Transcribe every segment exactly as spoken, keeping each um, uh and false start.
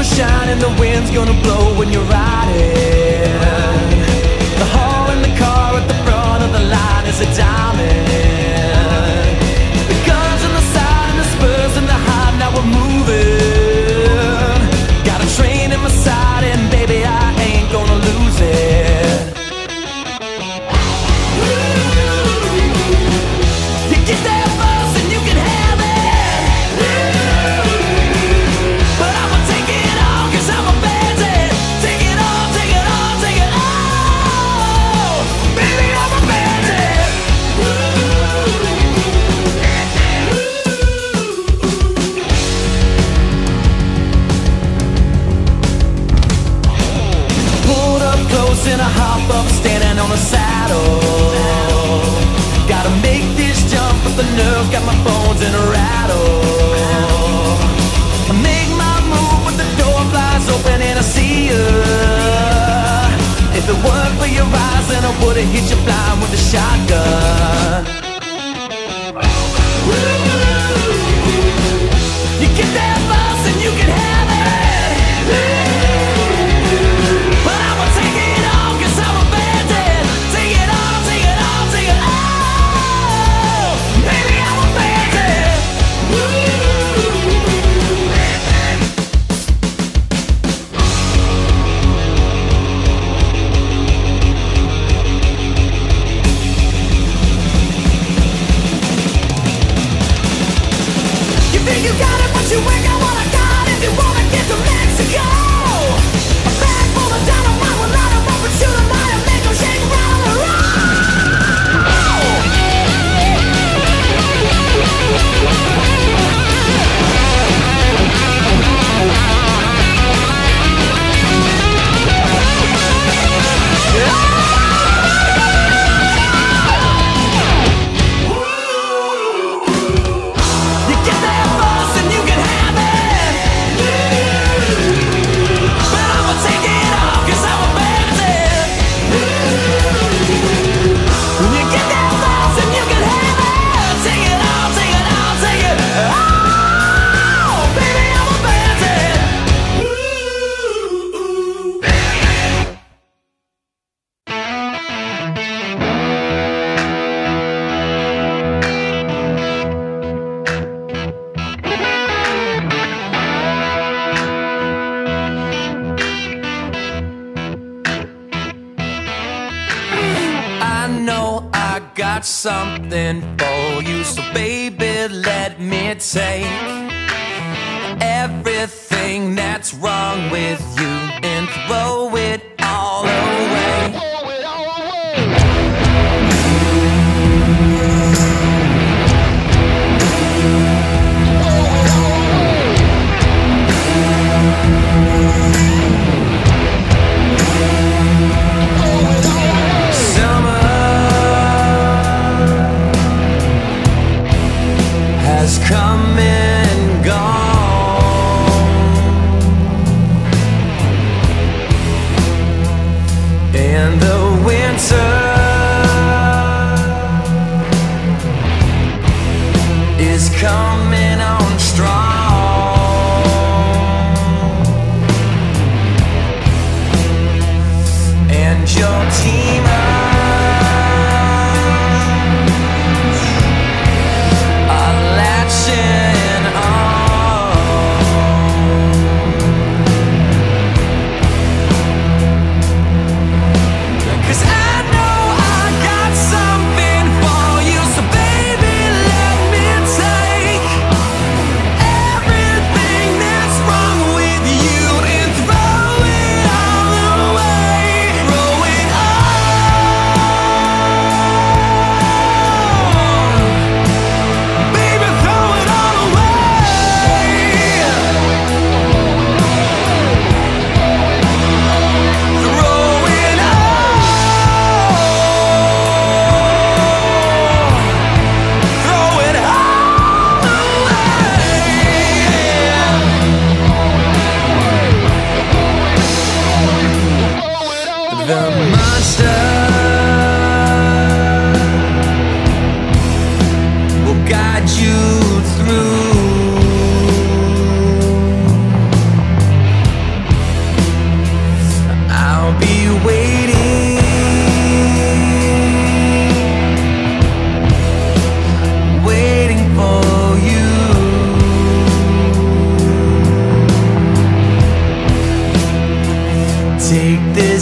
gonna shine and the wind's gonna blow when you're riding. The hall in the car at the front of the line is a diamond. The guns on the side and the spurs in the hide, now we're moving. Got a train in my side and baby I ain't gonna lose it. You get there first and you can have it, but I'ma take it all cause I'm a bandit. Take it all, take it all, take it all. Baby, I'm a bandit. Pulled up close and I hop up standing on a saddle. Gotta make this jump with the nerve, got my bones in a rattle. I make my move when the door flies open and I see you. If it weren't for your eyes then I would've hit you blind with a shotgun. You get there first and you can have it, but I'ma take it all cause I'm a bandit. Take it all, take it all, take it all. Baby, I'm a bandit. You think you got it, but you ain't got what I got. If you wanna get to Mexico, a bag full of dynamite will light 'em up and shoot 'em out and make 'em shake, rattle, and roll. You get there first and you can have it, but I'ma take it all cause I'm a bandit. When you get there first and you can have it, take it all, take it all, take it all. Baby, I'm a bandit. I know I got something for you, so baby, let me take everything that's wrong with you and throw it all away. Summer has come and gone.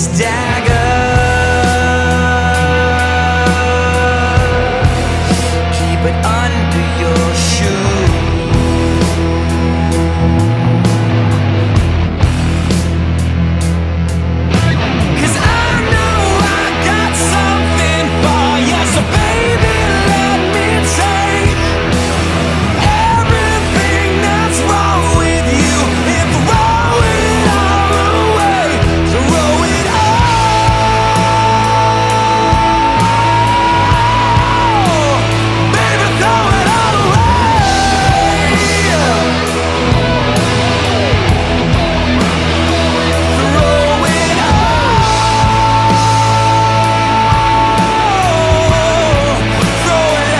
this dagger. Keep it under your shoe. Cause I know I got something for you. So baby, let me take everything that's wrong with you and throw it all away. Throw it all, baby, throw it all away. Throw it all, throw it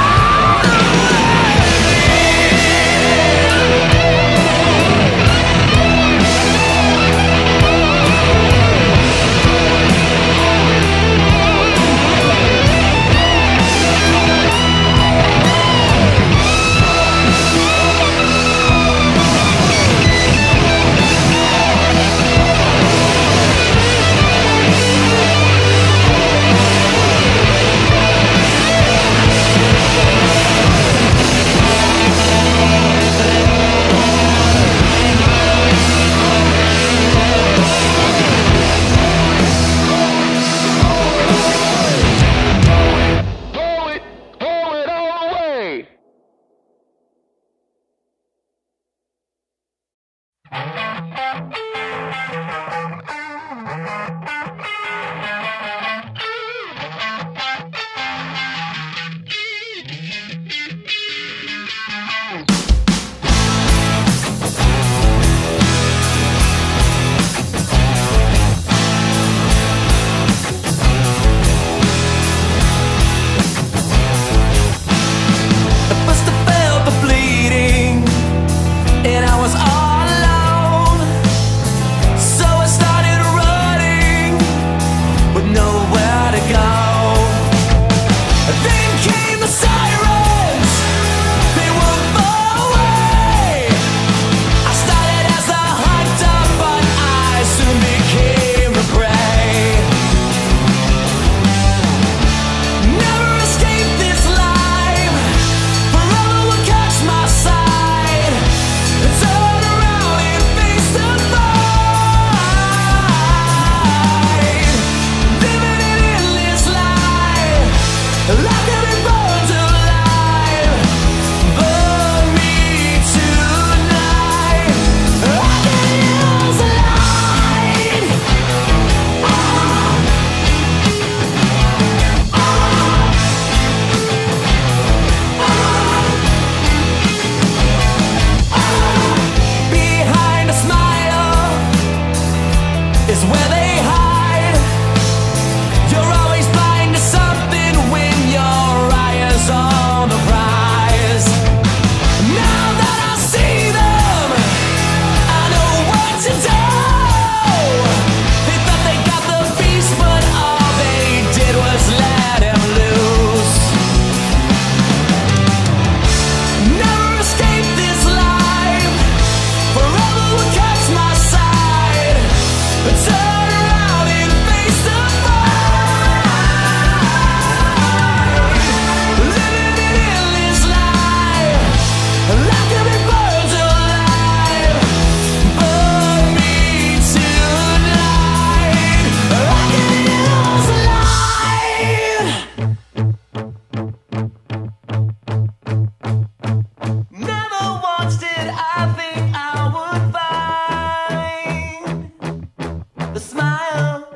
First I felt the bleeding, and I was all alone. So I started running with nowhere to go. Then came the sirens, they were far away. I started as a hunter, but I soon became the prey. Never escape this life, forever will catch my side. Turn around and face the fight. Living an endless life, like I've been burned alive. Burn me tonight, I can use a light. Behind a smile is where they hide. You're always blind to something when your eye is on the prize. Now that I see them, I know what to do. They thought they got the beast, but all they did was let him loose. Never escape this life, forever will catch my side. Turn around and face the fight. Living an endless life, like I've been burned alive. Burn me tonight, I can use a light. Never once did I think I would find the smile